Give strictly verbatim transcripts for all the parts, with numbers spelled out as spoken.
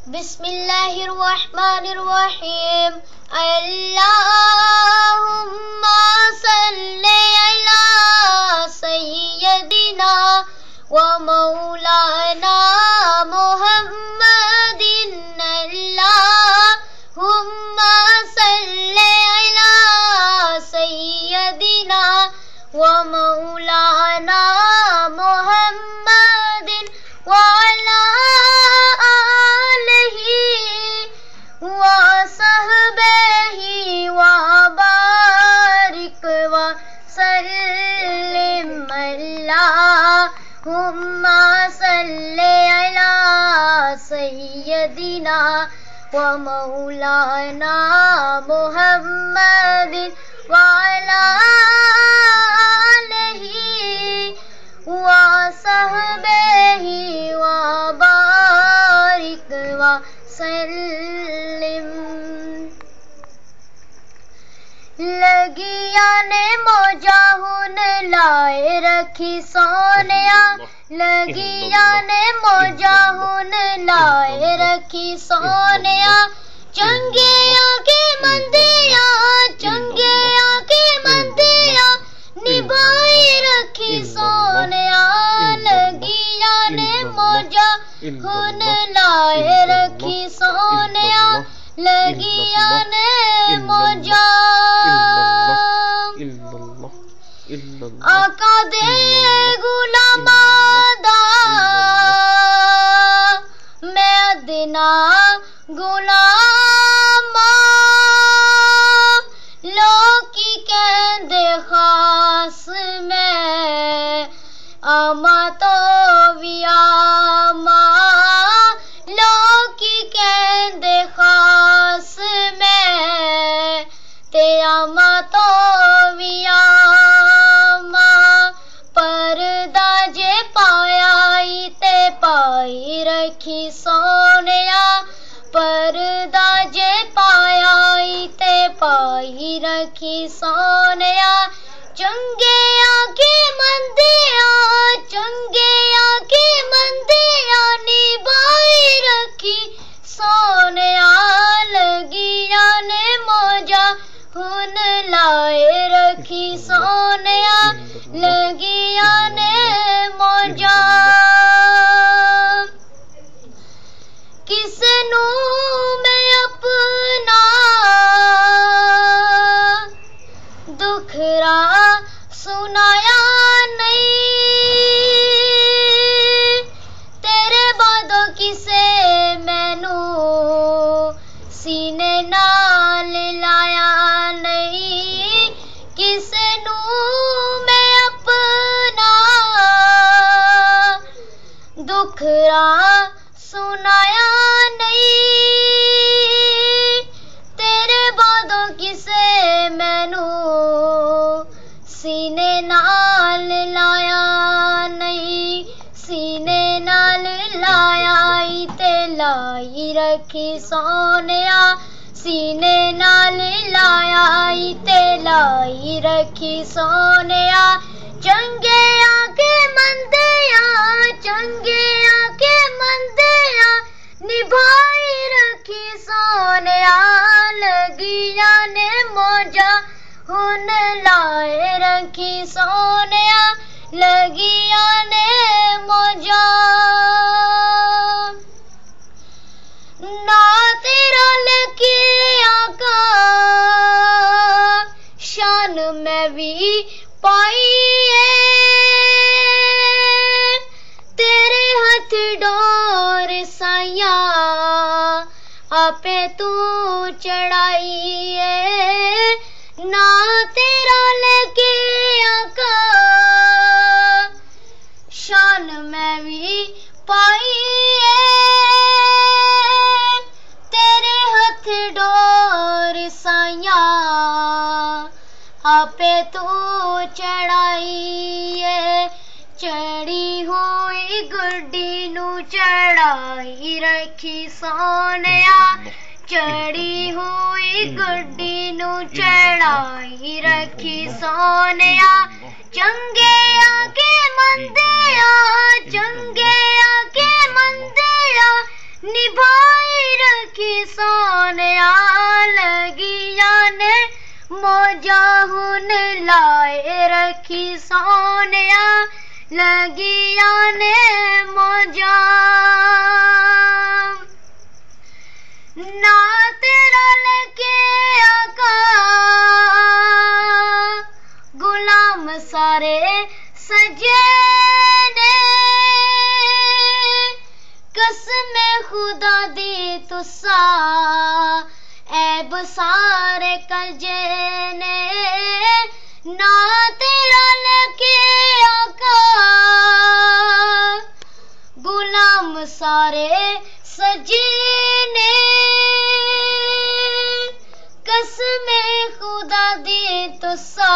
बिस्मिल्लाहिर्रहमानिर्रहीम। अल्लाहुम्मा सल्ली अला सय्यदिना व मौलाना मुहम्मदिन। अल्लाहुम्मा सल्ली अला सय्यदिना व मौलाना मुहम्मदिन व अला आलिहि व सहबिहि व बारिक व सल्लिम। अल्लाहुम्मा सल्ली अला सय्यदिना व मौलाना मुहम्मदिन व अला आलिहि व सहबिहि व बारिक व सल्लिम। लगिया ने मौजा हुन लाए रखी सोनिया, लगिया ने मौजा हुन लाए रखी सोनिया। चंगे आके मंदिया, चंगे आके मंदिया निभाई रखी सोनिया। लगिया ने मौजा हुन लाए रखी सोनिया, लगिया ने मौजा। आका दे गुलामा दा मैं दिना गुलामा, लोकी कहंदे खास मैं आमा तो भी आमा। लोकी कहंदे खास मैं ते आमा तो भी आमा। परदा जे पाया ते पाई रखी सोनिया, परदा जे पाया ते पाई रखी सोनिया। चंगे आके मंदिया, चंगे आके मंदिया निभाई रखी सोनिया। लगिया ने मौजा हुन लाए रखी सोनिया, लगिया ने मौजा। किसनू मैं अपना दुखरा सुनाया नहीं, तेरे बादों किसे मैनू सीने नाल लाया नहीं। किसनू मैं अपना दुखरा सुनाया नहीं, तेरे बादों किसे मैनू सीने नाल लाया नहीं। सीने नाल लाया ते लाई रखी सोनिया, सीने नाल लाया ते लाई रखी सोनिया। चंगे आके मंदिया, चंगे आके मंदिया निभाई रखी सोनिया। लगिया ने मौजा हुन लाए रखी सोनिया, लगिया ने मौजा। ना तेरा लगे आका शान में भी पाई है, तेरे हाथ डोर साया आपे तू चढ़ाई है। ना तेरा लगे आका शान में भी पाई है, तेरे हाथ डोर साया आपे तू चढ़ाई है। चढ़ी हुई गुड्डी नू चढ़ाई रखी सोनिया, चढ़ी हुई गुड्डी नू चढ़ाई रखी सोनिया। चंगे आके मंदिया, चंगे आके मंदिया निभाई रखी सोनिया लगिया ने मौजा हुन लाए रखी सोनिया लगिया ने मौजा ना तेरा लेके आका गुलाम सारे सजे ने कसम खुदा दी तुसा ऐब सारे कजे ने ना तेरा लेके आका गुलाम सारे सजे ने कसम खुदा दी तुसा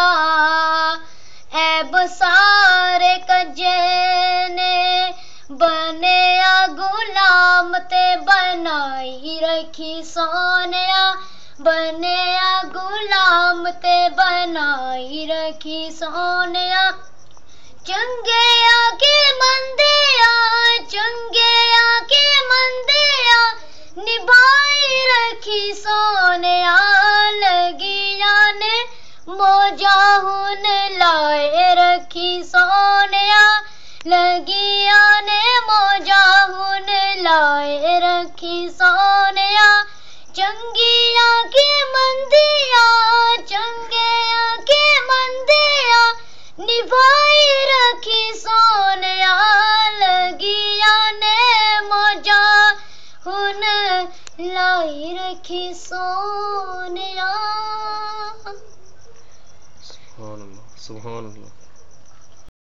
ऐब सारे कजे ने बनेया गुलाम ते बनाई रखी सोनिया बनेया गुलाम ते बनाई रखी सोनिया चंगे आके मंदिया चंगे आके मंदिया निभाई रखी सोनिया लगिया ने मौजा हुन लाए रखी सोनिया लगिया ने मौजा हुन लाए रखी सोनिया चंगिया के मंदिया चंगिया के मंदिया निभाई रखी सोनिया लगिया ने मौजा हुन लाई रखी सोनिया। सुभान अल्लाह सुभान अल्लाह।